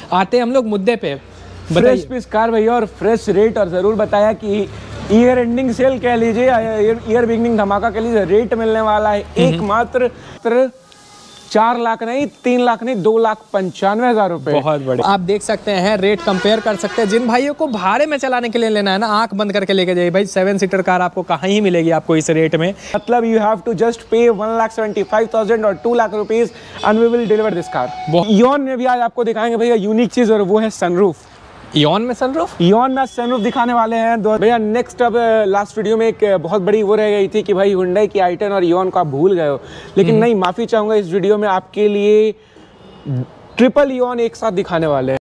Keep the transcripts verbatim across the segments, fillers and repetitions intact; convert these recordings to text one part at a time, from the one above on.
आते हैं हम लोग मुद्दे पे। फ्रेश पीस कार भैया और फ्रेश रेट, और ज़रूर बताया कि ईयर एंडिंग सेल कह लीजिए, ईयर बिगनिंग धमाका कह लीजिए, रेट मिलने वाला है एक मात्र चार लाख नहीं, तीन लाख नहीं, दो लाख पंचानवे हजार रुपए। बहुत बड़े। आप देख सकते हैं, रेट कंपेयर कर सकते हैं। जिन भाइयों को भाड़े में चलाने के लिए लेना है ना, आंख बंद करके लेके जाइए भाई, सेवन सीटर कार आपको कहाँ ही मिलेगी आपको इस रेट में। मतलब you have to just pay one lakh seventy five thousand और two lakh rupees and we will deliver this car. Eon में भी आज आपको दिखाएंगे भैया यूनिक चीज, और वो है सनरूफ। इयॉन में सनरूफ इयॉन में सनरूफ दिखाने वाले हैं भैया। नेक्स्ट अब लास्ट वीडियो में एक बहुत बड़ी वो रह गई थी कि भाई हुंडई की आई टेन और इयॉन को आप भूल गए हो, लेकिन नहीं, माफी चाहूंगा, इस वीडियो में आपके लिए ट्रिपल इयॉन एक साथ दिखाने वाले हैं।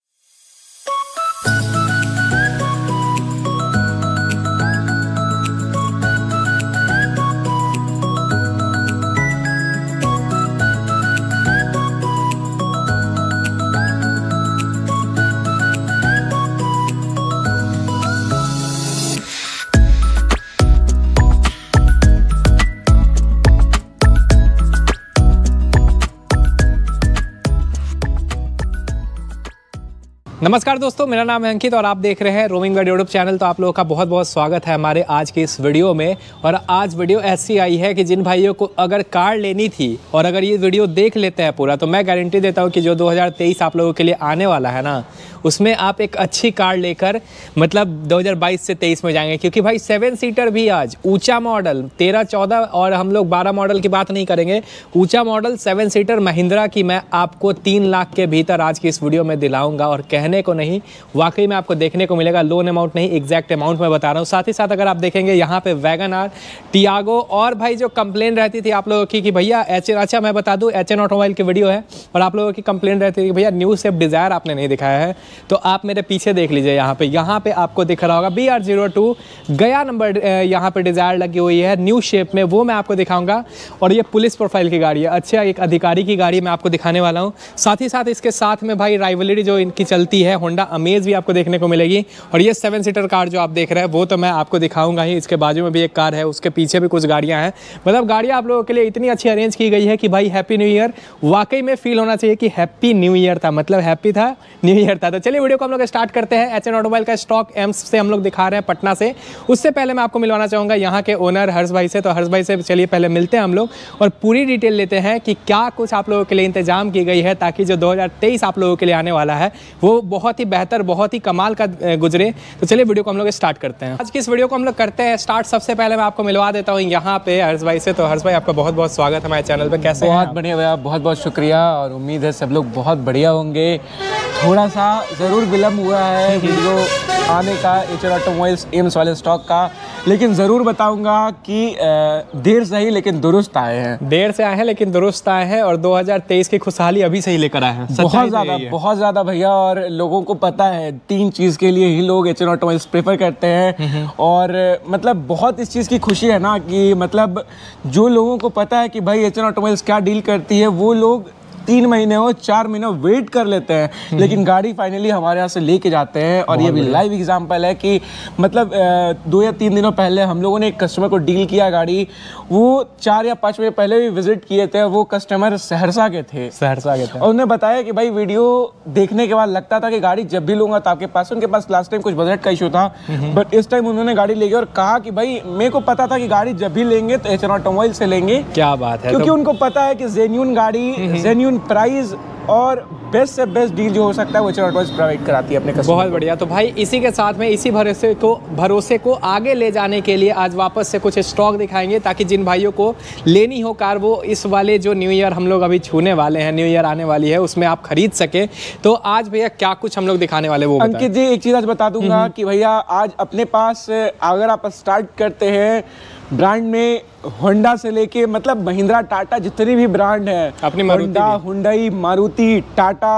नमस्कार दोस्तों, मेरा नाम है अंकित और आप देख रहे हैं रोमिंग वर्ल्ड यूट्यूब चैनल। तो आप लोगों का बहुत बहुत स्वागत है हमारे आज के इस वीडियो में। और आज वीडियो ऐसी आई है कि जिन भाइयों को अगर कार लेनी थी और अगर ये वीडियो देख लेते हैं पूरा, तो मैं गारंटी देता हूँ कि जो दो हज़ार तेईस आप लोगों के लिए आने वाला है ना, उसमें आप एक अच्छी कार लेकर मतलब दो हज़ार बाईस से तेईस में जाएंगे। क्योंकि भाई सेवन सीटर भी आज ऊंचा मॉडल तेरह चौदह और हम लोग बारह मॉडल की बात नहीं करेंगे, ऊंचा मॉडल सेवन सीटर महिंद्रा की मैं आपको तीन लाख के भीतर आज की इस वीडियो में दिलाऊंगा। और कहने को नहीं, वाकई में आपको देखने को मिलेगा। लोन अमाउंट नहीं, एग्जैक्ट अमाउंट में बता रहा हूँ। साथ ही साथ अगर आप देखेंगे यहाँ पे वैगन आर, टियागो, और भाई जो कंप्लेन रहती थी आप लोगों की कि भैया एच एन, अच्छा मैं बता दूँ एच एन ऑटोमोबाइल की वीडियो है और आप लोगों की कंप्लेन रहती थी कि भैया न्यू स्विफ्ट डिजायर आपने नहीं दिखाया है, तो आप मेरे पीछे देख लीजिए। यहाँ पे यहाँ पे आपको दिख रहा होगा बी आर जीरो टू गया नंबर, यहाँ पे डिजायर लगी हुई है न्यू शेप में, वो मैं आपको दिखाऊंगा। और ये पुलिस प्रोफाइल की गाड़ी है, अच्छा एक अधिकारी की गाड़ी मैं आपको दिखाने वाला हूँ। साथ ही साथ इसके साथ में भाई राइवलरी जो इनकी चलती है, होंडा अमेज भी आपको देखने को मिलेगी। और ये सेवन सीटर कार जो आप देख रहे हैं वो तो मैं आपको दिखाऊंगा ही। इसके बाजू में भी एक कार है, उसके पीछे भी कुछ गाड़ियाँ हैं। मतलब गाड़ियाँ आप लोगों के लिए इतनी अच्छी अरेंज की गई है कि भाई हैप्पी न्यू ईयर, वाकई में फील होना चाहिए कि हैप्पी न्यू ईयर था, मतलब हैप्पी था, न्यू ईयर था। तो चलिए वीडियो को हम लोग स्टार्ट करते हैं। एच एन ऑटोमोबाइल का स्टॉक एम्स से हम लोग दिखा रहे हैं पटना से। उससे पहले मैं आपको मिलवाना चाहूँगा यहाँ के ओनर हर्ष भाई से। तो हर्ष भाई से चलिए पहले मिलते हैं हम लोग और पूरी डिटेल लेते हैं कि क्या कुछ आप लोगों के लिए इंतजाम की गई है, ताकि जो दो हज़ार तेईस आप लोगों के लिए आने वाला है वो बहुत ही बेहतर, बहुत ही कमाल का गुजरे। तो चलिए वीडियो को हम लोग स्टार्ट करते हैं। आज की इस वीडियो को हम लोग करते हैं स्टार्ट। सबसे पहले मैं आपको मिलवा देता हूँ यहाँ पे हर्ष भाई से। तो हर्ष भाई आपका बहुत बहुत स्वागत हमारे चैनल पे। कैसे? बहुत बढ़िया भैया, बहुत बहुत शुक्रिया, और उम्मीद है सब लोग बहुत बढ़िया होंगे। थोड़ा सा ज़रूर विलम्ब हुआ है वीडियो आने का एच एन ऑटोमोबाइल्स एम्स वाले स्टॉक का, लेकिन ज़रूर बताऊंगा कि देर से ही लेकिन दुरुस्त आए हैं। देर से आए हैं लेकिन दुरुस्त आए हैं, और दो हज़ार तेईस की खुशहाली अभी से ही लेकर आए हैं। बहुत ज़्यादा बहुत ज़्यादा भैया, और लोगों को पता है तीन चीज़ के लिए ही लोग एच एन ऑटोमोबाइल्स प्रेफर करते हैं। और मतलब बहुत इस चीज़ की खुशी है ना कि मतलब जो लोगों को पता है कि भाई एच एन ऑटोमोबाइल्स क्या डील करती है, वो लोग तीन महीने हो चार महीने वेट कर लेते हैं, लेकिन गाड़ी फाइनली हमारे यहाँ से लेके जाते हैं। और ये भी लाइव एग्जांपल है कि मतलब दो या तीन दिनों पहले हम लोगों ने एक कस्टमर को डील किया गाड़ी, वो चार या पाँच महीने पहले भी विजिट किए थे। वो कस्टमर सहरसा के थे सहरसा के थे और उन्हें बताया कि भाई वीडियो देखने के बाद लगता था कि गाड़ी जब भी लूंगा तो आपके पास, उनके पास लास्ट टाइम कुछ बजट का इशू था, बट इस टाइम उन्होंने गाड़ी लेगी और कहा कि भाई मेरे को पता था कि गाड़ी जब भी लेंगे तो एच एन ऑटोमोबाइल से लेंगे। क्या बात है, क्योंकि उनको पता है कि जेन्युइन गाड़ी, जेन्युइन प्राइस और बेस्ट से बेस्ट डील जो हो सकता है वो एच एन ऑटोमोबाइल्स प्रोवाइड कराती है अपने कस्टमर। बहुत बढ़िया। तो भाई इसी के साथ में इसी भरोसे को भरोसे को आगे ले जाने के लिए आज वापस से कुछ स्टॉक दिखाएंगे, ताकि जिन भाइयों को लेनी हो कार वो इस वाले जो न्यू ईयर हम लोग अभी छूने वाले हैं, न्यू ईयर आने वाली है, उसमें आप खरीद सके। तो आज भैया क्या कुछ हम लोग दिखाने वाले वो अंकित जी, एक चीज़ आज बता दूंगा कि भैया आज अपने पास अगर आप स्टार्ट करते हैं ब्रांड में, होंडा से लेके मतलब महिंद्रा, टाटा, जितनी भी ब्रांड है, अपनी होंडा, हुंडई, मारुति, टाटा,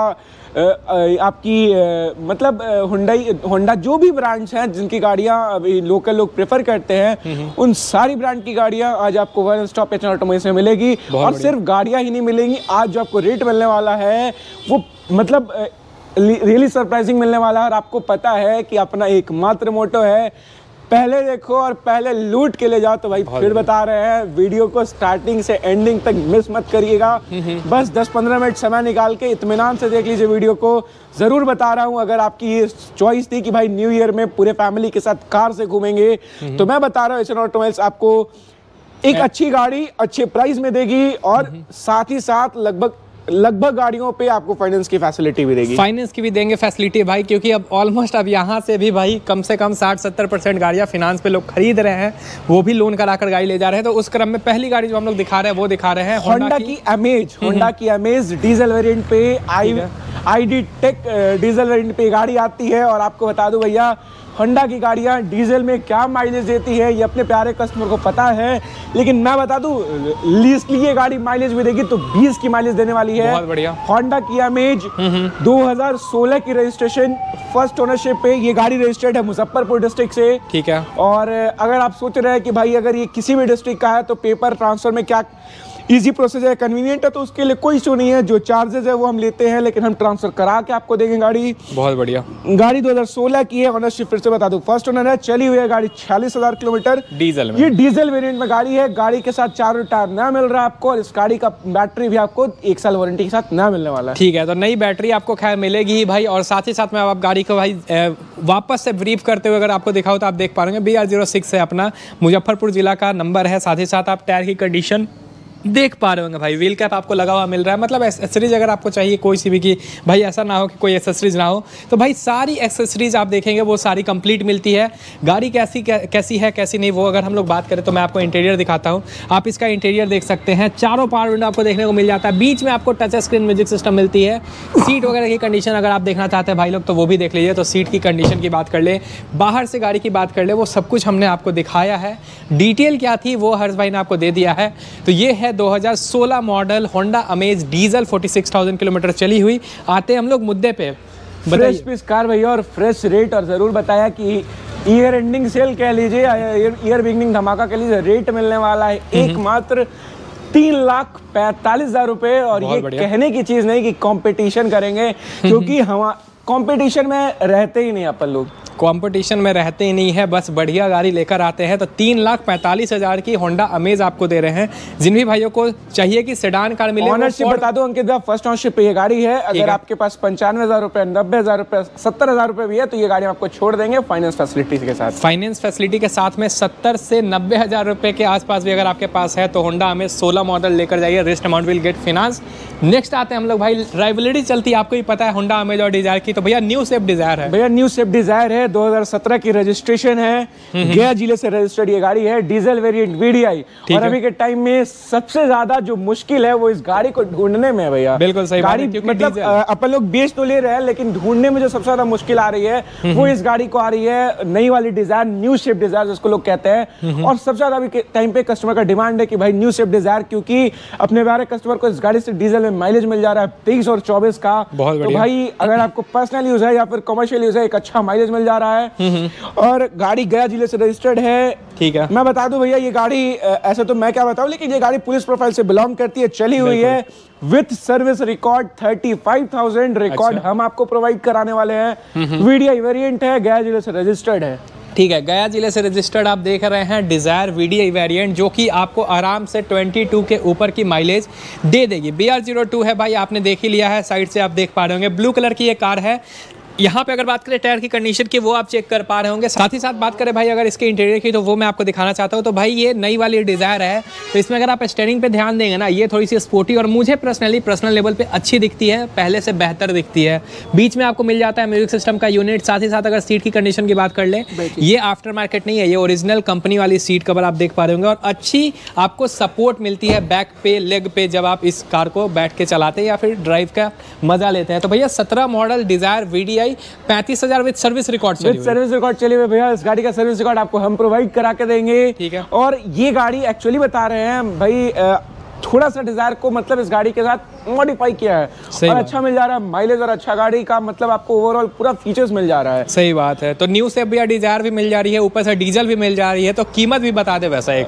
आपकी मतलब हुंडई, होंडा, जो भी ब्रांड्स हैं जिनकी गाड़ियां अभी लोकल लोग प्रेफर करते हैं, उन सारी ब्रांड की गाड़ियां आज आपको one stop H N automobiles में मिलेगी। और सिर्फ गाड़ियां ही नहीं मिलेंगी, आज जो आपको रेट मिलने वाला है वो मतलब रियली सरप्राइजिंग मिलने वाला है। और आपको पता है कि अपना एकमात्र मोटो है पहले देखो और पहले लूट के ले जाओ। तो भाई फिर बता रहे हैं, वीडियो को स्टार्टिंग से एंडिंग तक मिस मत करिएगा। बस दस पंद्रह मिनट समय निकाल के इत्मीनान से देख लीजिए वीडियो को। जरूर बता रहा हूं, अगर आपकी ये चॉइस थी कि भाई न्यू ईयर में पूरे फैमिली के साथ कार से घूमेंगे, तो मैं बता रहा हूँ एच एन ऑटोमोबाइल्स आपको एक अच्छी गाड़ी अच्छे प्राइस में देगी और साथ ही साथ लगभग लगभग गाड़ियों पे आपको फाइनेंस की फैसिलिटी भी देगी। फाइनेंस की भी देंगे फैसिलिटी भाई, क्योंकि अब ऑलमोस्ट अब यहाँ से भी भाई कम से कम साठ सत्तर परसेंट गाड़ियाँ फिनांस पे लोग खरीद रहे हैं, वो भी लोन कराकर गाड़ी ले जा रहे हैं। तो उस क्रम में पहली गाड़ी जो हम लोग दिखा रहे हैं वो दिखा रहे हैं होंडा की अमेज। होंडा की अमेज डीजल वेरिएंट पे I I D tech diesel variant पे गाड़ी आती है। और आपको बता दूं भैया, होंडा की गाड़ियां डीजल में क्या माइलेज देती है ये अपने प्यारे कस्टमर को पता है, लेकिन मैं बता दूं लीजली ये गाड़ी माइलेज भी देगी तो बीस की माइलेज देने वाली है। बहुत बढ़िया। होंडा की अमेज दो हज़ार सोलह की रजिस्ट्रेशन, फर्स्ट ओनरशिप पे ये गाड़ी रजिस्टर्ड है मुजफ्फरपुर डिस्ट्रिक्ट से। ठीक है। और अगर आप सोच रहे हैं कि भाई अगर ये किसी भी डिस्ट्रिक्ट का है तो पेपर ट्रांसफर में क्या इजी प्रोसेस है, कन्वीनियंट है, तो उसके लिए कोई इशू नहीं है। जो चार्जेस है वो हम लेते हैं, लेकिन हम ट्रांसफर करा के आपको देंगे गाड़ी। बहुत बढ़िया। गाड़ी दो हज़ार सोलह की है, ओनरशिप फिर से बता दूं फर्स्ट ओनर है, चली हुई है गाड़ी छियालीस हजार किलोमीटर डीजल में। ये डीजल वेरिएंट में गाड़ी है। गाड़ी के साथ चारों टायर नया मिल रहा है आपको, और इस गाड़ी का बैटरी भी आपको एक साल वारंटी के साथ नया मिलने वाला है। ठीक है, तो नई बैटरी आपको खैर मिलेगी ही भाई। और साथ ही साथ में आप गाड़ी को भाई वापस से ब्रीफ करते हुए अगर आपको दिखाओ तो आप देख पा रहे हैं बी आर जीरो सिक्स है अपना, मुजफ्फरपुर जिला का नंबर है। साथ ही साथ आप टायर की कंडीशन देख पा रहे होंगे भाई, व्हील कैप आपको लगा हुआ मिल रहा है। मतलब एसेसरीज अगर आपको चाहिए कोई सी भी, कि भाई ऐसा ना हो कि कोई एसेसरीज ना हो, तो भाई सारी एसेसरीज आप देखेंगे वो सारी कंप्लीट मिलती है। गाड़ी कैसी कै, कैसी है कैसी नहीं वो अगर हम लोग बात करें तो मैं आपको इंटीरियर दिखाता हूँ। आप इसका इंटीरियर देख सकते हैं, चारों पावर विंडो आपको देखने को मिल जाता है, बीच में आपको टच स्क्रीन म्यूजिक सिस्टम मिलती है। सीट वगैरह की कंडीशन अगर आप देखना चाहते हैं भाई लोग तो वो भी देख लीजिए। तो सीट की कंडीशन की बात कर ले, बाहर से गाड़ी की बात कर ले, वो सब कुछ हमने आपको दिखाया है। डिटेल क्या थी वो हर्ष भाई ने आपको दे दिया है। तो ये है दो हज़ार सोलह मॉडल होंडा अमेज डीजल छियालीस हज़ार किलोमीटर चली हुई। आते हैं हम लोग मुद्दे पे, फ्रेश पीस कार भैया और फ्रेश रेट। और जरूर बताया कि ईयर एंडिंग सेल कह लीजिए, ईयर बिगनिंग धमाका कह लीजिए, रेट मिलने वाला है एक मात्र तीन लाख पैंतालीस हजार रुपए। और ये कहने की चीज नहीं कि कंपटीशन करेंगे, क्योंकि हम कंपटीशन में रहते ही नहीं अपन लोग, कंपटीशन में रहते ही नहीं है, बस बढ़िया गाड़ी लेकर आते हैं। तो तीन लाख पैंतालीस हजार की होंडा अमेज आपको दे रहे हैं। जिन भी भाइयों को चाहिए कि सेडान कार मिले, ऑनरशिप बता दो अंकित, फर्स्ट ऑनरशिप पे ये गाड़ी है। अगर आपके पास पंचानवे हजार रुपए, नब्बे हजार रुपए, सत्तर हजार रुपए भी है तो ये गाड़ी आपको छोड़ देंगे फाइनेंस फैसिलिटी के साथ। फाइनेंस फैसिलिटी के साथ में सत्तर से नब्बे हजार रुपए के आसपास भी अगर आपके पास है तो होंडा अमेज सोलह मॉडल लेकर जाइए, rest amount will get finance. Next आते हैं हम लोग भाई, राइवलरी चलती है आपको ही पता है होंडा अमेज और डिजायर की। तो भैया न्यू स्विफ्ट डिजायर है, भैया न्यू स्विफ्ट डिजायर है, दो हज़ार सत्रह की रजिस्ट्रेशन है, गया जिले से रजिस्टर्ड ये गाड़ी है, डीजल वेरिएंट वीडीआई। और अभी के टाइम में सबसे ज्यादा जो मुश्किल है वो इस गाड़ी को ढूंढने में है भैया। बिल्कुल सही गाड़ी बात है, मतलब अपन लोग बेच तो ले रहे हैं, लेकिन ढूंढने में जो सबसे ज्यादा मुश्किल आ रही है वो इस गाड़ी को आ रही है, नई वाली डिजायर, न्यू स्विफ्ट डिजायर जिसको लोग कहते हैं। और सबसे ज्यादा अभी टाइम पे कस्टमर का डिमांड है कि भाई न्यू स्विफ्ट डिजायर, क्योंकि अपने प्यारे कस्टमर को इस गाड़ी से डीजल में माइलेज मिल जा रहा है तेईस और चौबीस का। तो भाई अगर आपको पर्सनल यूज है या फिर कमर्शियल यूज है, एक अच्छा माइलेज मिल जा रहा है। और गाड़ी गया जिले से रजिस्टर्ड है। ठीक है, मैं बता दूं भैया ये गाड़ी, ऐसे तो मैं क्या बताऊं, लेकिन ये गाड़ी पुलिस प्रोफाइल से बिलोंग करती है, चली हुई है विथ सर्विस रिकॉर्ड पैंतीस हज़ार रिकॉर्ड। अच्छा। हम आपको प्रोवाइड कराने वाले हैं। वीडीआई वेरिएंट है, गया जिले से रजिस्टर्ड है। ठीक है, गया जिले से रजिस्टर्ड आप देख रहे हैं डिजायर वीडीआई वेरिएंट, जो कि आपको आराम से बाईस के ऊपर की माइलेज दे देगी। बी आर ज़ीरो टू है भाई, आपने देख ही लिया है, साइड से आप देख पा रहे होंगे, ब्लू कलर की ये कार है। यहाँ पे अगर बात करें टायर की कंडीशन की वो आप चेक कर पा रहे होंगे। साथ ही साथ बात करें भाई अगर इसके इंटीरियर की तो वो मैं आपको दिखाना चाहता हूँ। तो भाई ये नई वाली डिजायर है, तो इसमें अगर आप स्टीयरिंग पे ध्यान देंगे ना, ये थोड़ी सी स्पोर्टी और मुझे पर्सनली पर्सनल लेवल पे अच्छी दिखती है, पहले से बेहतर दिखती है। बीच में आपको मिल जाता है म्यूजिक सिस्टम का यूनिट। साथ ही साथ अगर सीट की कंडीशन की बात कर ले, ये आफ्टर मार्केट नहीं है, ये ओरिजिनल कंपनी वाली सीट कवर आप देख पा रहे होंगे। और अच्छी आपको सपोर्ट मिलती है बैक पे, लेग पे, जब आप इस कार को बैठ के चलाते हैं या फिर ड्राइव का मजा लेते हैं। तो भैया सत्रह मॉडल डिजायर वीडीआई पैंतीस हजार with service record with service record चली हुई भैया। इस गाड़ी का सर्विस रिकॉर्ड आपको हम प्रोवाइड करा के देंगे। ठीक है। और ये गाड़ी एक्चुअली बता रहे हैं भाई, थोड़ा सा डिजायर को मतलब इस गाड़ी के साथ मॉडिफाई किया है और अच्छा मिल जा रहा है माइलेज, और अच्छा गाड़ी का मतलब आपको ओवरऑल पूरा फीचर्स मिल जा रहा है। सही बात है। तो न्यू स्विफ्ट भैया डिजायर भी मिल जा रही है, ऊपर से डीजल भी मिल जा रही है, तो कीमत भी बता दे वैसा एक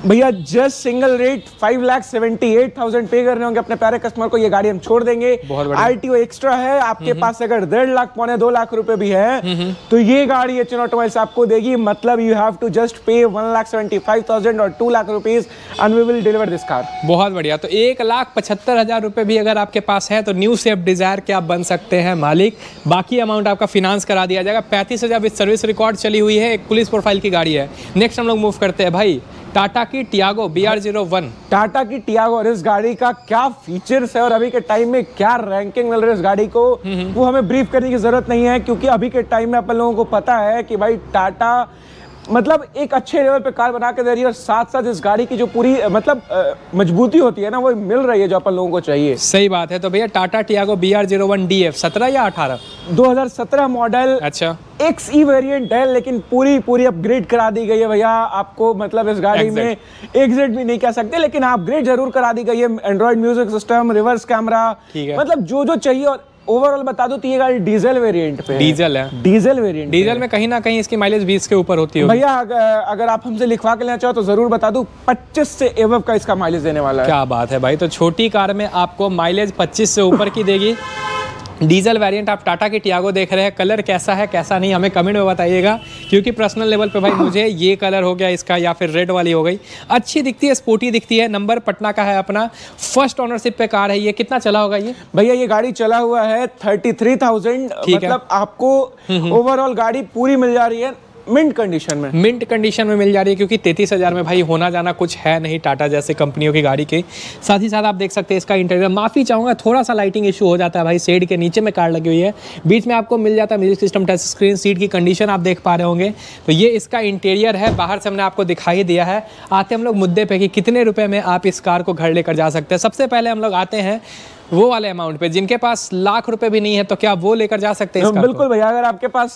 भैया just single rate five lakh seventy eight thousand पे करने होंगे अपने प्यारे कस्टमर को, ये गाड़ी हम छोड़ देंगे। आरटीओ एक्स्ट्रा है आपके पास, अगर डेढ़ लाख पौने दो लाख रुपए भी है तो ये गाड़ी एच एन ऑटोमोबाइल्स आपको देगी। मतलब you have to just pay one lakh seventy five thousand और two lakh rupees and we will deliver this car. बहुत बढ़िया। तो एक लाख पचहत्तर हजार रुपए भी अगर आपके पास है तो न्यू स्विफ्ट डिजायर के आप बन सकते हैं मालिक। बाकी अमाउंट आपका फिनांस करा दिया जाएगा। पैंतीस हजार विद सर्विस रिकॉर्ड चली हुई है, एक पुलिस प्रोफाइल की गाड़ी है। नेक्स्ट हम लोग मूव करते हैं भाई टाटा की Tiago B R zero one. Tata की टियागो, और इस गाड़ी का क्या फीचर्स है और अभी के टाइम में क्या रैंकिंग मिल रही है इस गाड़ी को, वो हमें ब्रीफ करने की जरूरत नहीं है, क्योंकि अभी के टाइम में अपन लोगों को पता है कि भाई टाटा मतलब एक अच्छे लेवल पे कार बना के दे रही है और साथ साथ इस गाड़ी की जो पूरी मतलब मजबूती होती है ना वो मिल रही है जो अपन लोगों को चाहिए। सही बात है। तो भैया Tata Tiago B R zero one D F सत्रह या अठारह? दो हज़ार सत्रह मॉडल। अच्छा। एक्स ई वेरिएंट है लेकिन पूरी पूरी अपग्रेड करा दी गई है भैया आपको। मतलब इस गाड़ी में एग्जिट भी नहीं कह सकते लेकिन अपग्रेड जरूर करा दी गई है। Android music system, reverse camera, मतलब जो जो चाहिए। और ओवरऑल बता दो तो ये गाड़ी डीजल वेरिएंट पे डीजल है। डीजल वेरिएंट डीजल में कहीं ना कहीं इसकी माइलेज बीस के ऊपर होती है भैया। अगर आप हमसे लिखवा के लेना चाहो तो जरूर बता दूं पच्चीस से एवब का इसका माइलेज देने वाला है। क्या बात है भाई। तो छोटी कार में आपको माइलेज पच्चीस से ऊपर की देगी। डीजल वेरिएंट आप टाटा की टियागो देख रहे हैं। कलर कैसा है कैसा नहीं हमें कमेंट में बताइएगा, क्योंकि पर्सनल लेवल पे भाई मुझे ये कलर हो गया इसका या फिर रेड वाली हो गई, अच्छी दिखती है, स्पोर्टी दिखती है। नंबर पटना का है अपना, फर्स्ट ओनरशिप पे कार है ये। कितना चला होगा ये भैया? ये गाड़ी चला हुआ है थर्टी थ्री थाउजेंड। मतलब आपको ओवरऑल गाड़ी पूरी मिल जा रही है मिंट कंडीशन में। मिंट कंडीशन में मिल जा रही है, क्योंकि तैंतीस हजार में भाई होना जाना कुछ है नहीं टाटा जैसे कंपनियों की गाड़ी के। साथ ही साथ आप देख सकते हैं इसका इंटीरियर, माफ़ी चाहूँगा थोड़ा सा लाइटिंग इशू हो जाता है भाई। शेड के नीचे में कार लगी हुई है, बीच में आपको मिल जाता है music system, touch screen, seat की कंडीशन आप देख पा रहे होंगे। तो ये इसका इंटीरियर है, बाहर से हमने आपको दिखाई दिया है। आते हम लोग मुद्दे पे कि कितने रुपए में आप इस कार को घर लेकर जा सकते हैं। सबसे पहले हम लोग आते हैं वो वाले अमाउंट पे, जिनके पास लाख रुपए भी नहीं है तो क्या वो लेकर जा सकते हैं? बिल्कुल भैया, अगर आपके पास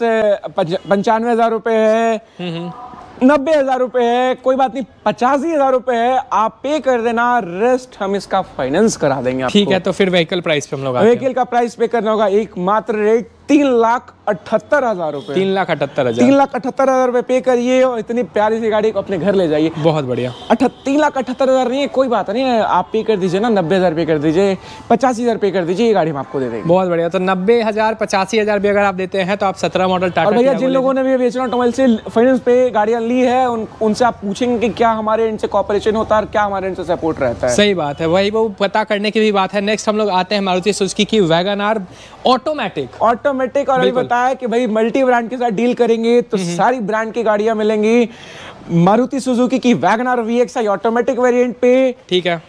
पंचानवे हजार रुपए है, नब्बे हजार रुपए है, कोई बात नहीं, पचासी हजार रुपए है, आप पे कर देना, रेस्ट हम इसका फाइनेंस करा देंगे आपको। ठीक है। तो फिर व्हीकल प्राइस पे हम लोग व्हीकल का प्राइस पे करना होगा एक मात्र रेट तीन लाख अठहत्तर हजार रुपए। तीन लाख अठहत्तर हजार तीन लाख अठहत्तर हजार रुपए पे करिए और इतनी प्यारी सी गाड़ी को अपने घर ले जाइए। बहुत बढ़िया। तीन लाख अठहत्तर हजार नहीं है, कोई बात नहीं है, आप पे कर दीजिए ना, नब्बे हजार पे कर दीजिए, पचासी हजार पे कर दीजिए, ये गाड़ी हम आपको दे देंगे। बहुत बढ़िया। तो नब्बे हजार पचासी हजार भी अगर आप देते हैं तो आप सत्रह मॉडल टाटा। और भैया जिन लोगों ने भी एच एन ऑटोमोबाइल से फाइनेंस पे गाड़ियां ली है उन, उनसे आप पूछेंगे कि क्या हमारे इनसे कॉपरेशन होता है और क्या हमारे इनसे सपोर्ट रहता है। सही बात है, वही वो पता करने की भी बात है। नेक्स्ट हम लोग आते हैं मारुति सुजुकी की वैगन आर ऑटोमेटिक। ऑटोमेटिक और अभी बताया कि भाई मल्टी ब्रांड के साथ डील करेंगे तो सारी ब्रांड की गाड़ियां मिलेंगी। मारुति सुजुकी की Wagon R V X I automatic variant पे। ठीक है।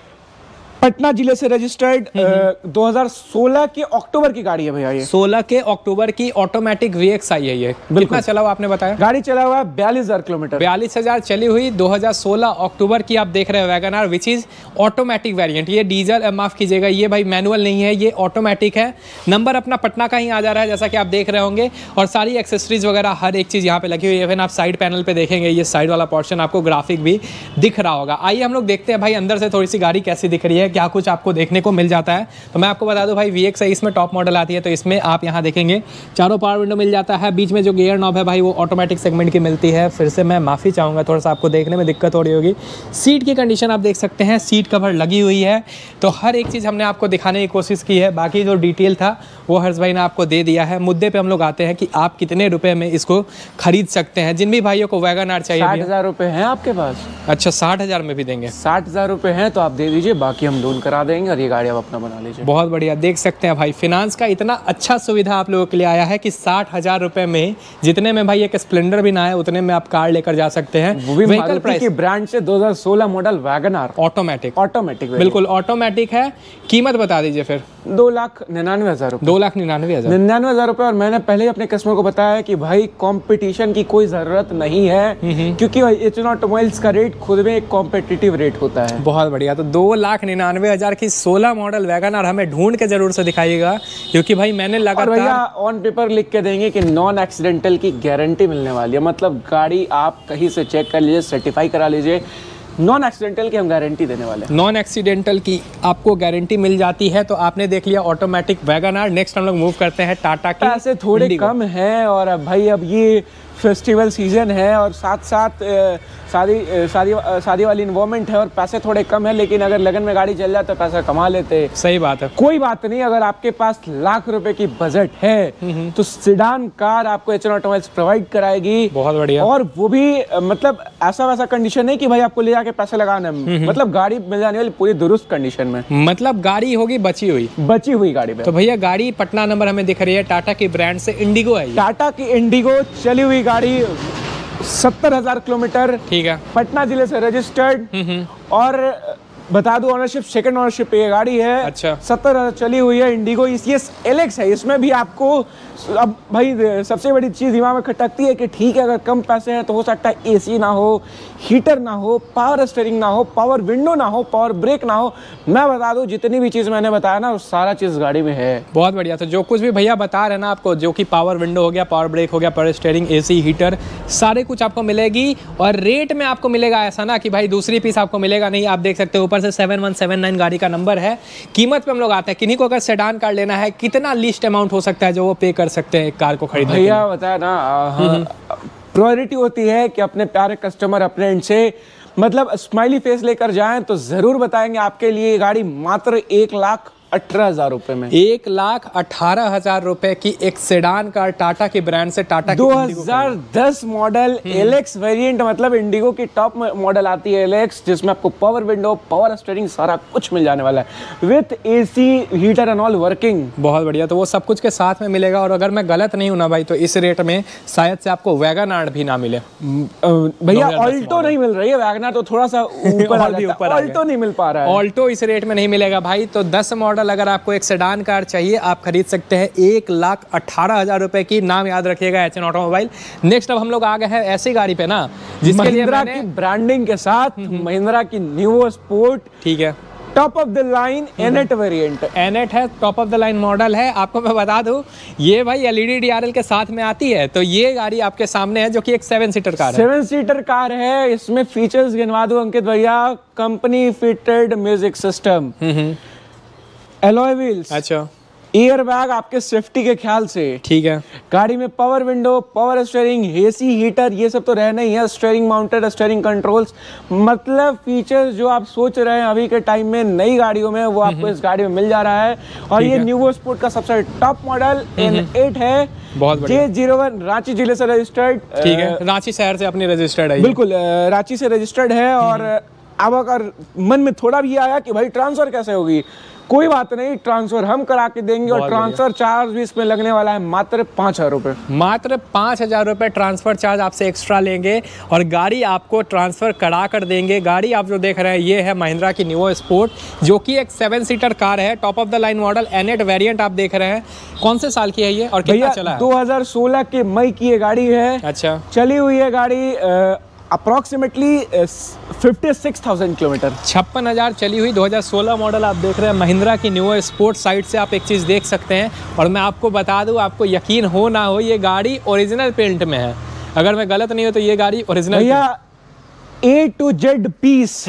पटना जिले से रजिस्टर्ड दो हज़ार सोलह के अक्टूबर की गाड़ी है भैया। ये सोलह के अक्टूबर की ऑटोमेटिक वी एक्स आई है ये। कितना चला हुआ आपने बताया? गाड़ी चला हुआ है बयालीस हजार किलोमीटर। बयालीस हजार चली हुई, दो हज़ार सोलह अक्टूबर की आप देख रहे हैं Wagon R, which is automatic variant. ये डीजल, माफ कीजिएगा, ये भाई मैनुअल नहीं है, ये ऑटोमेटिक है। नंबर अपना पटना का ही आ जा रहा है जैसा कि आप देख रहे होंगे, और सारी एक्सेसरीज वगैरह हर एक चीज यहाँ पे लगी हुई है। इवन आप साइड पैनल पे देखेंगे ये साइड वाला पोर्शन आपको ग्राफिक भी दिख रहा होगा। आइए हम लोग देखते हैं भाई अंदर से थोड़ी सी गाड़ी कैसी दिख रही है, क्या कुछ आपको देखने को मिल जाता है। तो मैं आपको बता दूं भाई वी एक्स आई इसमें टॉप मॉडल आती है, तो इसमें आप यहाँ देखेंगे चारों पावर विंडो मिल जाता है। बीच में जो गियर नॉब है भाई वो ऑटोमेटिक सेगमेंट की मिलती है। फिर से मैं माफ़ी चाहूँगा, थोड़ा सा आपको देखने में दिक्कत हो रही होगी। सीट की कंडीशन आप देख सकते हैं, सीट कवर लगी हुई है। तो हर एक चीज़ हमने आपको दिखाने की कोशिश की है। बाकी जो डिटेल था वो हर्ष भाई ने आपको दे दिया है। मुद्दे पे हम लोग आते हैं कि आप कितने रुपए में इसको खरीद सकते हैं। जिन भी भाइयों को वैगन आर चाहिए, साठ हजार रुपए हैं आपके पास? अच्छा, साठ हजार में भी देंगे? साठ हजार रुपए हैं तो आप दे दीजिए, बाकी हम लोन करा देंगे और ये गाड़ी आप अपना बना लीजिए। बहुत बढ़िया। देख सकते हैं भाई फिनांस का इतना अच्छा सुविधा आप लोगों के लिए आया है कि साठ हजार रुपए में, जितने में भाई एक स्प्लेंडर भी ना है उतने में आप कार लेकर जा सकते हैं। वो भी व्हीकल प्राइस की ब्रांड से दो हज़ार सोलह model Wagon R automatic. Automatic बिल्कुल ऑटोमेटिक है। कीमत बता दीजिए फिर। दो लाख निन्यानवे हजार रुपए। दो लाख निन्यानवे हजार निन्यानवे हजार रुपए। और मैंने पहले ही अपने कस्टमर को बताया कि भाई कंपटीशन की कोई जरूरत नहीं है, क्योंकि एच एन ऑटोमोबाइल्स का रेट खुद में एक कॉम्पिटिटिव रेट होता है। बहुत बढ़िया। तो दो लाख निन्यानवे हजार की सोलह मॉडल वैगन आर हमें ढूंढ के जरूर से दिखाइएगा, क्योंकि भाई मैंने लगातार भैया ऑन पेपर लिख के देंगे कि नॉन एक्सीडेंटल की गारंटी मिलने वाली है। मतलब गाड़ी आप कहीं से चेक कर लीजिए, सर्टिफाई करा लीजिए, नॉन एक्सीडेंटल की हम गारंटी देने वाले हैं। नॉन एक्सीडेंटल की आपको गारंटी मिल जाती है। तो आपने देख लिया ऑटोमेटिक वैगन आर। नेक्स्ट हम लोग मूव करते हैं टाटा की। पैसे थोड़े कम हैं और अब भाई अब ये फेस्टिवल सीजन है और साथ साथ अ, शादी अ, शादी अ, शादी वाली इन्वॉल्वमेंट है और पैसे थोड़े कम है, लेकिन अगर लगन में गाड़ी चल जाए तो पैसा कमा लेते। सही बात है। कोई बात नहीं, अगर आपके पास लाख रुपए की बजट है तो सेडान कार आपको एच एन ऑटोमोबाइल्स प्रोवाइड कराएगी। बहुत बढ़िया। और वो भी अ, मतलब ऐसा वैसा कंडीशन नहीं कि भाई आपको ले जाके पैसे लगाना है, मतलब गाड़ी मिल जाने वाली पूरी दुरुस्त कंडीशन में, मतलब गाड़ी होगी बची हुई बची हुई गाड़ी में। तो भैया गाड़ी पटना नंबर हमें दिख रही है, टाटा की ब्रांड से इंडिगो है ये। टाटा की इंडिगो चली हुई गाड़ी, सत्तर हजार किलोमीटर, ठीक है। पटना जिले से रजिस्टर्ड और बता दूं ऑनरशिप सेकंड ऑनरशिप पे ये गाड़ी है। अच्छा। सत्तर हजार चली हुई है इंडिगो। इस ये एलेक्स है, इसमें भी आपको अब भाई सबसे बड़ी चीज दिमाग में खटकती है कि ठीक है अगर कम पैसे हैं तो हो सकता है एसी ना हो, हीटर ना हो, पावर स्टीयरिंग ना हो, पावर विंडो ना हो, पावर ब्रेक ना हो। मैं बता दूं जितनी भी चीज मैंने बताया ना वो सारा चीज गाड़ी में है। बहुत बढ़िया। तो जो कुछ भी भैया बता रहे हैं ना आपको, जो कि पावर विंडो हो गया, पावर ब्रेक हो गया, पावर स्टीयरिंग, एसी, हीटर, सारे कुछ आपको मिलेगी। और रेट में आपको मिलेगा ऐसा ना कि भाई दूसरी पीस आपको मिलेगा नहीं। आप देख सकते हो ऊपर से सेवन वन सेवन नाइन गाड़ी का नंबर है। कीमत पे हम लोग आते हैं, किन्हीं को अगर सेडान कार लेना है कितना लिस्ट अमाउंट हो सकता है जो वो पे कर सकते हैं एक कार को खरीदने के लिए? भैया बताया ना, प्रायोरिटी होती है कि अपने प्यारे कस्टमर अपने एंड से मतलब स्माइली फेस लेकर जाएं तो जरूर बताएंगे आपके लिए गाड़ी मात्र एक लाख अठारह हजार रुपए में। एक लाख अठारह हजार रुपए की एक सेडान कार टाटा की ब्रांड से, टाटा दो हज़ार दस मॉडल एलेक्स वेरिएंट, मतलब इंडिगो की टॉप मॉडल आती है एलेक्स, जिसमें आपको पावर विंडो, पावर स्टीयरिंग सारा कुछ मिल जाने वाला है with AC, heater and all working. बहुत बढ़िया। तो वो सब कुछ के साथ में मिलेगा। और अगर मैं गलत नहीं हूं ना भाई तो इस रेट में शायद से आपको वैगन आर भी ना मिले। भैया ऑल्टो नहीं मिल रही है, वैगनर तो थोड़ा सा ऊपर आ जाता है, ऑल्टो नहीं मिल पा रहा है। ऑल्टो इस रेट में नहीं मिलेगा भाई। तो दस मॉडल अगर आपको एक सेडान कार चाहिए आप खरीद सकते हैं एक लाख अठारह हजार रुपए की। नाम याद रखिएगा एच एन ऑटोमोबाइल। नेक्स्ट अब हम लोग आ गए हैं ऐसी गाड़ी पे ना जिसके लिए महिंद्रा की ब्रांडिंग के साथ महिंद्रा की न्यू स्पोर्ट, ठीक है, टॉप ऑफ द लाइन एनेट वेरिएंट। एनेट है, top of the line model है। आपको मैं बता दूं ये भाई एलईडी डीआरएल के साथ में आती है। तो ये गाड़ी आपके सामने है जो कि एक सेवन सीटर कार है। सेवन सीटर कार है। इसमें फीचर्स गिनवा दूं अंकित भैया, company fitted music system, alloy wheels, अच्छा, एयर बैग आपके सेफ्टी के ख्याल से, ठीक है। गाड़ी में power window, power steering, AC, heater, ये सब तो रहना ही है। स्टीयरिंग माउंटेड स्टीयरिंग कंट्रोल्स, मतलब फीचर्स जो आप सोच रहे हैं अभी के टाइम में नई गाड़ियों में वो आपको इस गाड़ी में मिल जा रहा है। और ये न्यू स्पोर्ट का सबसे टॉप मॉडल एन एट है। बहुत जे जीरो वन रांची जिले से रजिस्टर्ड, ठीक है, रांची शहर से अपनी रजिस्टर्ड है। बिल्कुल रांची से रजिस्टर्ड है। और अब अगर मन में थोड़ा भी आया कि भाई ट्रांसफर कैसे होगी, कोई बात नहीं, ट्रांसफर हम करा के देंगे। और ट्रांसफर चार्ज भी इसमें लगने वाला है मात्र पाँच हजार रुपये। मात्र पाँच हजार रुपये ट्रांसफर चार्ज आपसे एक्स्ट्रा लेंगे और गाड़ी आपको ट्रांसफर करा कर देंगे। गाड़ी आप जो देख रहे हैं ये है महिंद्रा की न्यू स्पोर्ट, जो कि एक सेवन सीटर कार है, top of the line model, एनेट वेरिएंट आप देख रहे हैं। कौन से साल की है ये और कितना चला है? दो हज़ार सोलह के मई की ये गाड़ी है। अच्छा, चली हुई है गाड़ी approximately fifty six thousand kilometre, छप्पन हजार चली हुई। दो हज़ार सोलह मॉडल आप देख रहे हैं महिंद्रा की न्यू स्पोर्ट। साइड से आप एक चीज़ देख सकते हैं और मैं आपको बता दूं, आपको यकीन हो ना हो ये गाड़ी ओरिजिनल पेंट में है। अगर मैं गलत नहीं हो तो ये गाड़ी ओरिजिनल, भैया ए टू जेड पीस,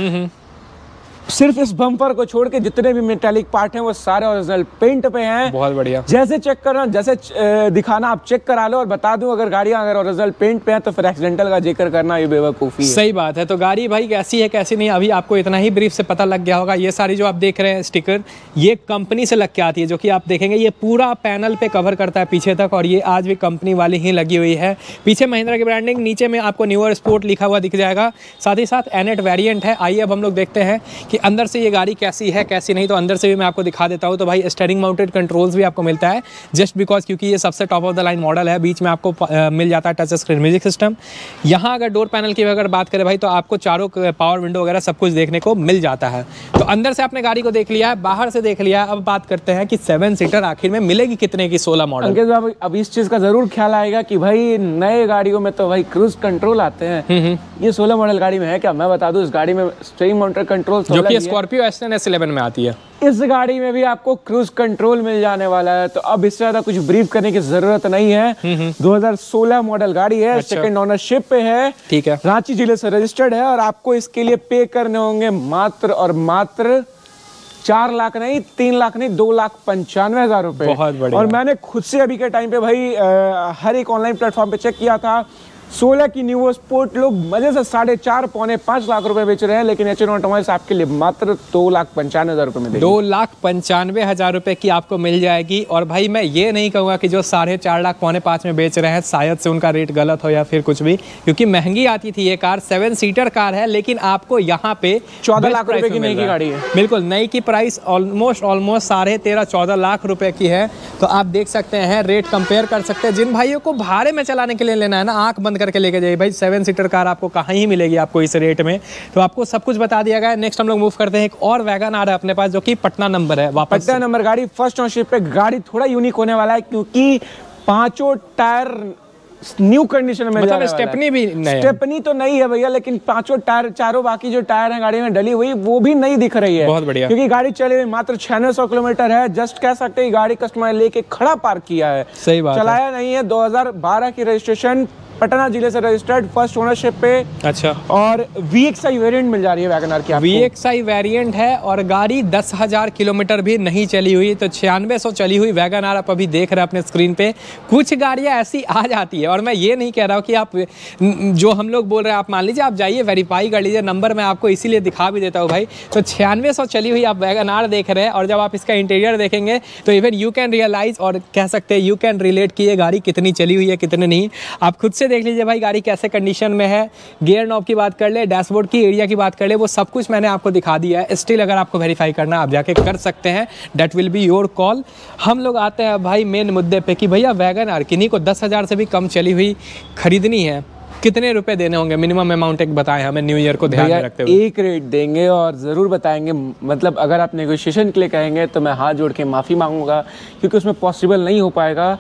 सिर्फ इस बम्पर को छोड़ के जितने भी मेटालिक पार्ट हैं वो सारे ओरिजिनल पेंट पे हैं। बहुत बढ़िया। जैसे चेक करना, जैसे दिखाना आप चेक करा लो। और बता दूं अगर गाड़ियां अगर ओरिजिनल पेंट पे हैं तो फिर एक्सीडेंटल का जिक्र करना ये बेवकूफ़ी है। सही बात है। तो गाड़ी भाई कैसी है कैसी नहीं, अभी आपको इतना ही ब्रीफ से पता लग गया होगा। ये सारी जो आप देख रहे हैं स्टिकर, ये कंपनी से लग के आती है, जो कि आप देखेंगे ये पूरा पैनल पे कवर करता है पीछे तक। और ये आज भी कंपनी वाली ही लगी हुई है। पीछे महिंद्रा की ब्रांडिंग, नीचे में आपको न्यूअर स्पोर्ट लिखा हुआ दिख जाएगा। साथ ही साथ एनेट वेरिएंट है। आइए अब हम लोग देखते हैं कि अंदर से ये गाड़ी कैसी है कैसी नहीं। तो अंदर से भी मैं आपको दिखा देता हूं। तो भाई स्टीयरिंग माउंटेड कंट्रोल्स भी आपको मिलता है, जस्ट बिकॉज क्योंकि ये सबसे top of the line model है। बीच में आपको आ, मिल जाता है टच स्क्रीन म्यूजिक सिस्टम। यहाँ अगर डोर पैनल की अगर बात करें भाई तो आपको चारों पावर विंडो वगैरह सब कुछ देखने को मिल जाता है। तो अंदर से आपने गाड़ी को देख लिया है, बाहर से देख लिया। अब बात करते हैं कि सेवन सीटर आखिर में मिलेगी कितने की सोलह मॉडल। अब इस चीज का जरूर ख्याल आएगा कि भाई नए गाड़ियों में तो भाई क्रूज कंट्रोल आते हैं, ये सोलह मॉडल गाड़ी में है क्या? मैं बता दूं इस गाड़ी में स्टीयरिंग माउंटेड कंट्रोल जो कि Scorpio S ten S eleven में आती है। इस गाड़ी में भी आपको क्रूज कंट्रोल मिल जाने वाला है। तो अब इससे ज्यादा कुछ ब्रीफ करने की जरूरत नहीं है। दो हज़ार सोलह मॉडल गाड़ी है। अच्छा। सेकंड ओनरशिप पे है, ठीक है, रांची जिले से रजिस्टर्ड है। और आपको इसके लिए पे करने होंगे मात्र और मात्र चार लाख नहीं, तीन लाख नहीं, दो लाख पंचानवे हजार रुपए। बहुत बढ़िया। और मैंने खुद से अभी के टाइम पे भाई आ, हर एक ऑनलाइन प्लेटफॉर्म पे चेक किया था, सोलह की न्यू स्पोर्ट लोग मजे से साढ़े चार पौने पाँच लाख रुपए बेच रहे हैं, लेकिन एच एन ऑटोमोबाइल्स आपके लिए मात्र दो लाख पंचानवे हजार रुपए में देगी। दो लाख पंचानवे हजार रुपए की आपको मिल जाएगी। और भाई मैं ये नहीं कहूँगा कि जो साढ़े चार लाख पौने पाँच में बेच रहे हैं शायद से उनका रेट गलत हो या फिर कुछ भी, क्योंकि महंगी आती थी ये कार, सेवन सीटर कार है, लेकिन आपको यहाँ पे चौदह लाख रुपए की नई की गाड़ी है। बिल्कुल नई की प्राइस ऑलमोस्ट ऑलमोस्ट साढ़े तेरह चौदह लाख रुपए की है। तो आप देख सकते हैं, रेट कंपेयर कर सकते हैं। जिन भाइयों को भाड़े में चलाने के लिए लेना है ना, आंख बंद करके लेके जाइए भाई, सेवन सीटर कार आपको कहाँ ही मिलेगी आपको इस रेट में। तो आपको सब कुछ बता दिया गया। नेक्स्ट हम लोग मूव करते हैं, एक और वैगन आ रहा है अपने पास जो कि पटना नंबर है, वापस पटना नंबर गाड़ी, फर्स्ट ओनरशिप पे गाड़ी थोड़ा यूनिक होने वाला है, क्योंकि पांचों टायर न्यू कंडीशन में, मतलब स्टेपनी भी नहीं, स्टेपनी तो नहीं है भैया, लेकिन पांचों टायर, चारों बाकी जो टायर हैं गाड़ी में डली हुई, वो भी नई दिख रही है। बहुत बढ़िया, क्योंकि गाड़ी चली हुई मात्र छियानवे सौ किलोमीटर है। जस्ट कह सकते हैं गाड़ी कस्टमर लेके खड़ा पार्क किया है, सही बात, चलाया नहीं है। दो हजार बारह की रजिस्ट्रेशन, पटना जिले से रजिस्टर्ड, फर्स्ट ओनरशिप पे। अच्छा, और वी एक्स आई वेरिएंट मिल जा रही है वैगन आर की आपको। वी एक्स आई वेरिएंट है और गाड़ी दस हजार किलोमीटर भी नहीं चली हुई, तो छियानवे सौ चली हुई वैगन आर आप अभी देख रहे हैं अपने स्क्रीन पे। कुछ गाड़ियां ऐसी आ जाती है, और मैं ये नहीं कह रहा हूँ कि आप जो हम लोग बोल रहे हैं, आप मान लीजिए, आप जाइए वेरीफाई कर लीजिए, नंबर मैं आपको इसीलिए दिखा भी देता हूँ भाई। तो छियानवे सौ चली हुई आप वैगन आर देख रहे हैं, और जब आप इसका इंटीरियर देखेंगे तो इवन यू कैन रियलाइज, और कह सकते हैं यू कैन रिलेट कि ये गाड़ी कितनी चली हुई है कितनी नहीं। आप खुद से देख लीजिए भाई गाड़ी कैसे कंडीशन में है। गियर नॉब की बात कर ले, डैशबोर्ड की एरिया की बात कर ले, वो सब कुछ मैंने आपको दिखा दिया है। स्टिल अगर आपको वेरीफाई करना आप जाके कर सकते हैं, that will be your call. हम लोग आते हैं भाई मेन मुद्दे पे कि भैया वैगन आर किन्हीं को दस हज़ार से भी कम चली हुई खरीदनी है, कितने रुपए देने होंगे मिनिमम अमाउंट, एक बताएं हमें न्यू ईयर को ध्यान में रखते हुए। एक रेट देंगे और ज़रूर बताएंगे, मतलब अगर आप नेगोशिएशन के लिए कहेंगे तो मैं हाथ जोड़ के माफ़ी मांगूंगा, क्योंकि उसमें पॉसिबल नहीं हो पाएगा।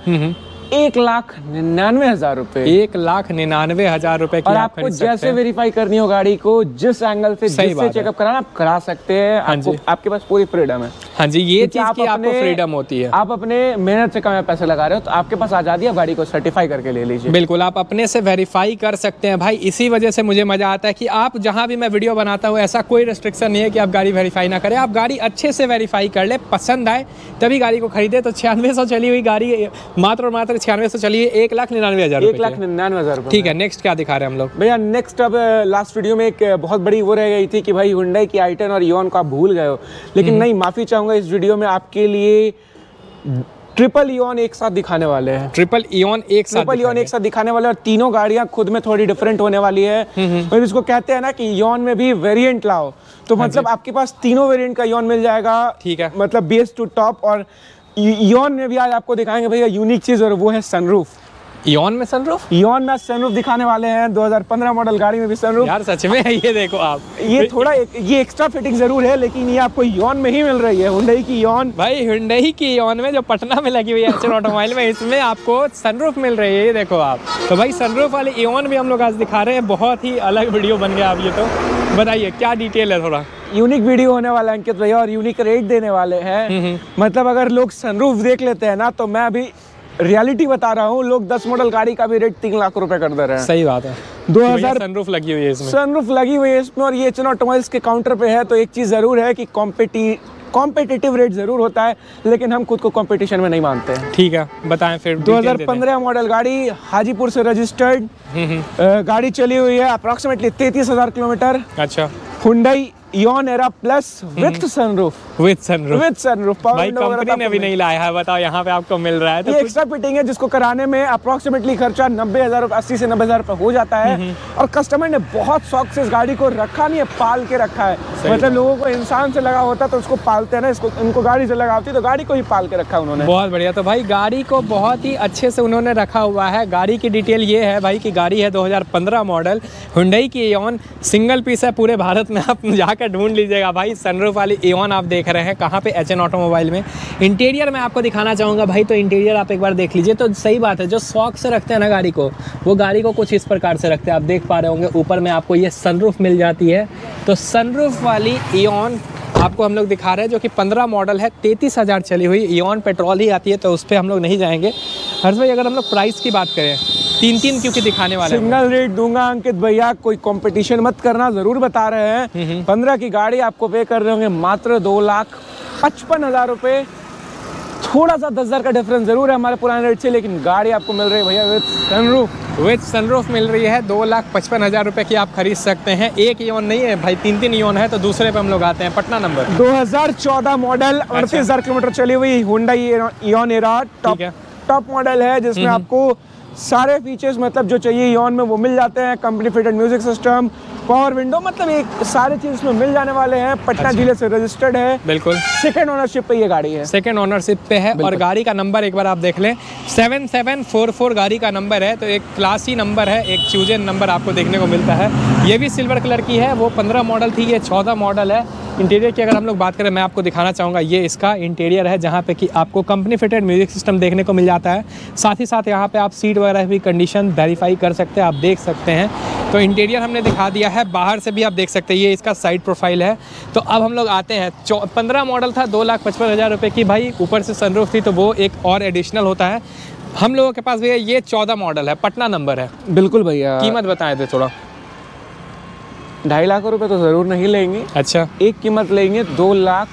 एक लाख निन्यानवे हजार रुपए, एक लाख निन्यानवे हजार रुपए की और आप आपको जैसे वेरीफाई करनी हो गाड़ी को, जिस एंगल से जिससे चेकअप कराना आप करा सकते हैं। हाँ आपको, आपके पास पूरी फ्रीडम है। हाँ जी, ये चीज की आपको फ्रीडम होती है। आप अपने मेहनत से कम पैसे लगा रहे हो तो आपके पास आजादी है, गाड़ी को सर्टिफाई करके ले लीजिए। बिल्कुल, आप अपने से वेरीफाई कर सकते हैं भाई। इसी वजह से मुझे मजा आता है कि आप जहां भी मैं वीडियो बनाता हूं, ऐसा कोई रिस्ट्रिक्शन नहीं है कि आप गाड़ी वेरीफाई ना करें। आप गाड़ी अच्छे से वेरीफाई कर ले, पसंद आए तभी गाड़ी को खरीदे। तो छियानवे सौ चली हुई गाड़ी, मात्र और मात्र छियानवे सौ चली हुई, एक लाख निन्यानवे हजार एक लाख निन्यानवे हजार। ठीक है, नेक्स्ट क्या दिखा रहे हैं हम लोग भैया? नेक्स्ट अब लास्ट वीडियो में एक बहुत बड़ी वो रह गई थी कि भाई हुंडई की आई टेन और इओन को आप भूल गए हो, लेकिन नहीं, माफी चाहूंगा, इस वीडियो में आपके लिए ट्रिपल इओन एक साथ दिखाने वाले हैं। ट्रिपल इओन एक साथ ट्रिपल इओन एक साथ दिखाने वाले, और तीनों गाड़ियां खुद में थोड़ी डिफरेंट होने वाली है। तो इसको कहते हैं ना कि इओन में भी वेरिएंट लाओ, तो मतलब आपके पास तीनों वेरिएंट का इओन मिल जाएगा। ठीक है, मतलब बेस टू टॉप। और इओन में भी आज आपको दिखाएंगे भैया यूनिक चीज, और वो है सनरूफ। इओन में सनरूफ? इओन में सनरूफ दिखाने वाले हैं। दो हज़ार पंद्रह मॉडल गाड़ी में भी सनरूफ। यार सच में ये देखो आप, ये थोड़ा एक, ये एक्स्ट्रा फिटिंग जरूर है, लेकिन ये आपको इओन में ही मिल रही है, हुंडई की इओन। भाई हुंडई की इओन में जो पटना में लगी हुई है एच एन ऑटोमोबाइल में, इसमें आपको सनरूफ मिल रही है। ये देखो आप, तो भाई सनरूफ वाली इओन भी हम लोग आज दिखा रहे हैं। बहुत ही अलग वीडियो बन गया। अब ये तो बताइए क्या डिटेल है? थोड़ा यूनिक वीडियो होने वाला है अंकित भैया, और यूनिक रेट देने वाले हैं। मतलब अगर लोग सनरूफ देख लेते हैं ना, तो मैं अभी रियलिटी बता रहा हूँ, लोग दस मॉडल गाड़ी का भी रेट तीन लाख रुपए कर दे रहे हैं। सही बात है। दो हजार सनरूफ लगी हुई है इसमें, सनरूफ लगी हुई है इसमें, और ये एच एन ऑटोमोबाइल्स के काउंटर पे है। तो एक चीज जरूर है कि कॉम्पिटी कॉम्पिटिटिव रेट जरूर होता है, लेकिन हम खुद को कंपटीशन में नहीं मानते हैं। ठीक है, बताएं फिर। दो हज़ार पंद्रह मॉडल गाड़ी, हाजीपुर से रजिस्टर्ड गाड़ी, चली हुई है अप्रोक्सीमेटली तैंतीस हजार किलोमीटर। अच्छा, Hyundai Eon Era plus with sunroof. With sunroof with sunroof भाई कंपनी ने भी नहीं लाया है, बताओ, यहाँ पे आपको मिल रहा है। तो ये एक्स्ट्रा फिटिंग है, जिसको कराने में अप्रोक्सीमेटली खर्चा नब्बे हजार अस्सी से नब्बे हजार रुपए हो जाता है। और कस्टमर ने बहुत शौक से इस गाड़ी को रखा नहीं है, पाल के रखा है। मतलब लोगों को इंसान से लगा होता तो उसको पालते हैं ना, इसको इनको गाड़ी से लगा होती तो गाड़ी को ही पाल के रखा उन्होंने। बहुत बढ़िया। तो भाई गाड़ी को बहुत ही अच्छे से उन्होंने रखा हुआ है। गाड़ी की डिटेल ये है भाई कि गाड़ी है दो हज़ार पंद्रह मॉडल, हुंडई की इओन, सिंगल पीस है पूरे भारत में, आप जाकर ढूंढ लीजिएगा भाई। सनरूफ वाली इओन आप देख रहे हैं कहाँ पे? एच एन ऑटोमोबाइल में। इंटीरियर मैं आपको दिखाना चाहूँगा भाई, तो इंटीरियर आप एक बार देख लीजिए। तो सही बात है, जो शौक से रखते हैं ना गाड़ी को, वो गाड़ी को कुछ इस प्रकार से रखते हैं। आप देख पा रहे होंगे ऊपर में आपको ये सनरूफ मिल जाती है। तो सनरूफ वाली इओन आपको हम लोग दिखा रहे हैं, जो कि पंद्रह मॉडल है, तैंतीस हज़ार चली हुई इओन, पेट्रोल ही आती है, तो उस पर हम लोग नहीं जाएंगे। हर्ष भाई, अगर हम लोग प्राइस की बात करें, तीन तीन क्योंकि दिखाने वाले, सिंगल रेट दूंगा अंकित भैया, कोई कंपटीशन मत करना, जरूर बता रहे हैं। पंद्रह की गाड़ी आपको पे कर रहे होंगे मात्र दो लाख पचपन हजार रुपए। थोड़ा सा दस हजार का डिफरेंस जरूर है हमारे पुराने रेट से, लेकिन गाड़ी आपको मिल रही है भैया विद सनरूफ। विद सनरूफ मिल रही है, दो लाख पचपन हज़ार रुपये की आप खरीद सकते हैं। एक इयोन नहीं है भाई, तीन तीन इयोन है। तो दूसरे पे हम लोग आते हैं, पटना नंबर दो हज़ार चौदह मॉडल, अड़तीस हज़ार किलोमीटर चली हुई Hyundai Eon Era top top model है, जिसमें आपको सारे फीचर्स मतलब जो चाहिए इयोन में वो मिल जाते हैं। Company fitted music system, power window, मतलब एक सारे चीज में मिल जाने वाले हैं। पटना अच्छा। जिले से रजिस्टर्ड है, बिल्कुल सेकंड ओनरशिप पे ये गाड़ी है। सेकंड ओनरशिप पे है और गाड़ी का नंबर एक बार आप देख लें, सेवन सेवन फोर फोर गाड़ी का नंबर है। तो एक क्लासी नंबर है, एक चूजन नंबर आपको देखने को मिलता है। ये भी सिल्वर कलर की है, वो पंद्रह मॉडल थी, ये चौदह मॉडल है। इंटीरियर की अगर हम लोग बात करें, मैं आपको दिखाना चाहूँगा, ये इसका इंटीरियर है, जहाँ पे कि आपको कंपनी फिटेड म्यूजिक सिस्टम देखने को मिल जाता है। साथ ही साथ यहाँ पे आप सीट वगैरह भी कंडीशन वेरीफाई कर सकते हैं, आप देख सकते हैं। तो इंटीरियर हमने दिखा दिया है, बाहर से भी आप देख सकते हैं, ये इसका साइड प्रोफाइल है। तो अब हम लोग आते हैं, पंद्रह मॉडल था, दो लाख पचपन हज़ार रुपये की भाई, ऊपर से सनरूफ थी, तो वो एक और एडिशनल होता है। हम लोगों के पास भैया ये चौदह मॉडल है, पटना नंबर है। बिल्कुल भैया, कीमत बताएं दे थोड़ा। ढाई लाख रुपए तो ज़रूर नहीं लेंगे। अच्छा, एक कीमत लेंगे दो लाख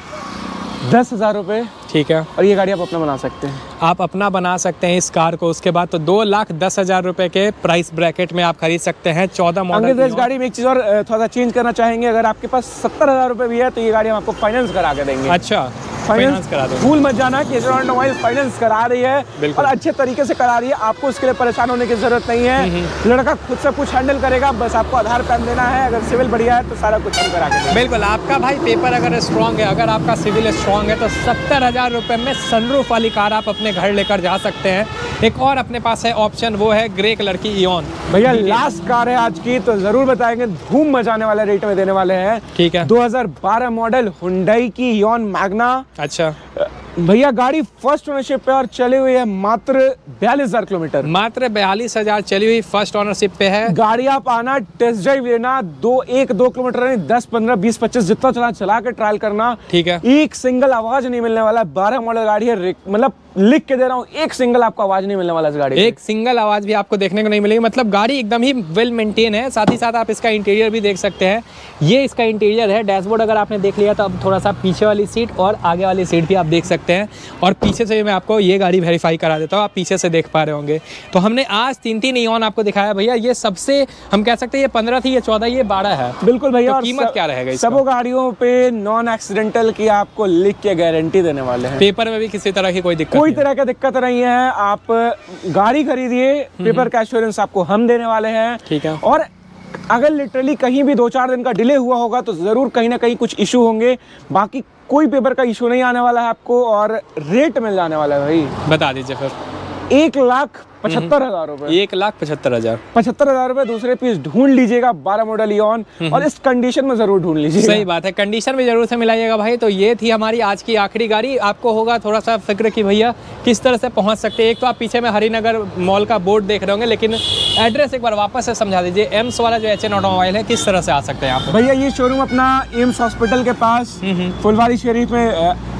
दस हज़ार रुपये। ठीक है, और ये गाड़ी आप अपना बना सकते हैं। आप अपना बना सकते हैं इस कार को। उसके बाद तो दो लाख दस हज़ार रुपये के प्राइस ब्रैकेट में आप खरीद सकते हैं। चौदह मॉडल। इस गाड़ी में एक चीज़ और थोड़ा सा चेंज करना चाहेंगे, अगर आपके पास सत्तर हज़ार रुपये भी है तो ये गाड़ी हम आपको फाइनेंस करा के देंगे। अच्छा, फाइनेंस करा दो। भूल मत जाना कि एचेनॉट ऑटोमोबाइल्स फाइनेंस करा रही है और अच्छे तरीके से करा रही है। आपको उसके लिए परेशान होने की जरूरत नहीं है, लड़का खुद से कुछ हैंडल करेगा, बस आपको आधार कार्ड देना है। अगर सिविल बढ़िया है तो सारा कुछ हम करा के देंगे। बिल्कुल, आपका भाई पेपर अगर स्ट्रॉन्ग है, अगर आपका सिविल स्ट्रॉन्ग है, तो सत्तर हज़ार रुपये में सनरूफ वाली कार आप अपने घर लेकर जा सकते हैं। एक और अपने पास है ऑप्शन, वो है ग्रे कलर की इयोन। भैया लास्ट कार है आज की, तो जरूर बताएंगे, धूम मचाने वाले रेट में देने वाले हैं। ठीक है, दो हज़ार बारह मॉडल हुंडई की इयोन मैग्ना। अच्छा भैया गाड़ी फर्स्ट ओनरशिप पे और चली हुई है मात्र बयालीस हजार किलोमीटर। मात्र बयालीस हजार चली हुई फर्स्ट ओनरशिप पे है। गाड़ी आप आना, टेस्ट ड्राइव लेना, दो एक दो किलोमीटर नहीं, दस पंद्रह बीस पच्चीस जितना चला चला के ट्रायल करना। ठीक है, एक सिंगल आवाज नहीं मिलने वाला। बारह मॉडल गाड़ी है, मतलब लिख के दे रहा हूँ, एक सिंगल आपको आवाज नहीं मिलने वाला इस गाड़ी। एक सिंगल आवाज भी आपको देखने को नहीं मिलेगी। मतलब गाड़ी एकदम ही वेल मेंटेन है। साथ ही साथ आप इसका इंटीरियर भी देख सकते हैं, ये इसका इंटीरियर है। डैशबोर्ड अगर आपने देख लिया तो अब थोड़ा सा पीछे वाली सीट और आगे वाली सीट भी आप देख सकते हैं। और पीछे से मैं आपको ये गाड़ी वेरीफाई करा देता हूँ, आप पीछे से देख पा रहे होंगे। तो हमने आज तीन तीन इयोन आपको दिखाया भैया। ये सबसे हम कह सकते हैं, ये पंद्रह थी, ये चौदह, ये बारह है। बिल्कुल भैया। तो और कीमत क्या रहेगा इसका? सब गाड़ियों पे नॉन एक्सीडेंटल की आपको लिख के गारंटी देने वाले हैं। पेपर में भी किसी तरह की कोई दिक्कत कोई तरह की दिक्कत नहीं है। आप गाड़ी खरीदिए, पेपर का एश्योरेंस आपको हम देने वाले हैं। ठीक है। और अगर लिटरली कहीं भी दो चार दिन का डिले हुआ होगा तो जरूर कहीं ना कहीं कुछ इशू होंगे, बाकी कोई पेपर का इशू नहीं आने वाला है आपको। और रेट मिल जाने वाला है भाई, बता दीजिए फिर। एक लाख पचहत्तर हजार रुपए। एक लाख पचहत्तर हजार पचहत्तर हजार रुपए दूसरे पीस ढूंढ लीजिएगा, बारह मॉडल इयोन, और इस कंडीशन में जरूर ढूंढ लीजिएगा। सही बात है, कंडीशन में जरूर से मिलाइएगा भाई। तो ये थी हमारी आज की आखिरी गाड़ी। आपको होगा थोड़ा सा फिक्र कि भैया किस तरह से पहुंच सकते हैं। एक तो आप पीछे में हरिनगर मॉल का बोर्ड देख रहे होंगे, लेकिन एड्रेस एक बार वापस से समझा दीजिए। एम्स वाला जो एच एन ऑटोमोबाइल है, किस तरह से आ सकते हैं आप? भैया ये शोरूम अपना एम्स हॉस्पिटल के पास फुलवारी शरीफ में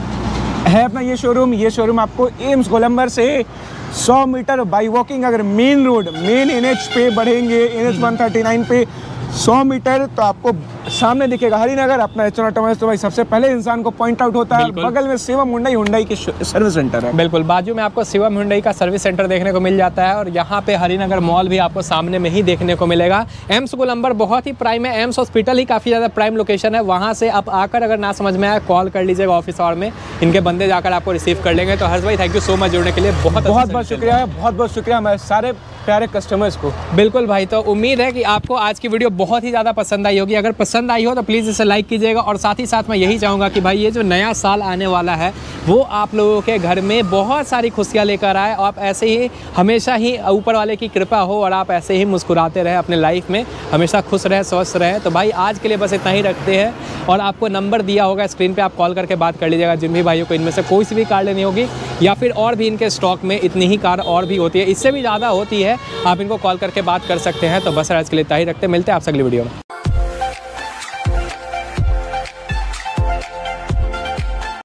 है अपना ये शोरूम। ये शोरूम आपको एम्स गोलंबर से सौ मीटर बाई वॉकिंग, अगर मेन रोड मेन एनएच पे बढ़ेंगे, एनएच वन थर्टी नाइन पे सौ मीटर तो आपको सामने दिखेगा हरिनगर। अपना एचएन ऑटोमोबाइल्स तो भाई सबसे पहले इंसान को पॉइंट आउट होता है। बगल में शिवम हुंडई हुंडई की सर्विस सेंटर है। बिल्कुल, बाजू में आपको शिवम हुंडई का सर्विस सेंटर देखने को मिल जाता है। और यहाँ पे हरिनगर मॉल भी आपको सामने में ही देखने को मिलेगा। एम्स गोलंबर बहुत ही प्राइम है, एम्स हॉस्पिटल ही काफ़ी ज़्यादा प्राइम लोकेशन है। वहाँ से आप आकर अगर ना समझ में आए, कॉल कर लीजिएगा ऑफिस आवर में, इनके बंदे जाकर आपको रिसीव कर लेंगे। तो हर्ष भाई, थैंक यू सो मच जुड़ने के लिए। बहुत बहुत बहुत शुक्रिया, बहुत बहुत शुक्रिया हमारे सारे प्यारे कस्टमर्स को। बिल्कुल भाई, तो उम्मीद है कि आपको आज की वीडियो बहुत ही ज़्यादा पसंद आई होगी। अगर पसंद आई हो तो प्लीज़ इसे लाइक कीजिएगा। और साथ ही साथ मैं यही चाहूँगा कि भाई ये जो नया साल आने वाला है, वो आप लोगों के घर में बहुत सारी खुशियाँ लेकर आए। और आप ऐसे ही हमेशा ही ऊपर वाले की कृपा हो और आप ऐसे ही मुस्कुराते रहें अपने लाइफ में, हमेशा खुश रहें, स्वस्थ रहें। तो भाई आज के लिए बस इतना ही रखते हैं। और आपको नंबर दिया होगा स्क्रीन पर, आप कॉल करके बात कर लीजिएगा। जिन भी भाइयों को इनमें से कोई सी भी कार लेनी होगी, या फिर और भी इनके स्टॉक में इतनी ही कार और भी होती है, इससे भी ज़्यादा होती है, आप इनको कॉल करके बात कर सकते हैं। तो बस आज के लिए इतना ही रखते हैं, मिलते हैं आपसे अगली वीडियो में।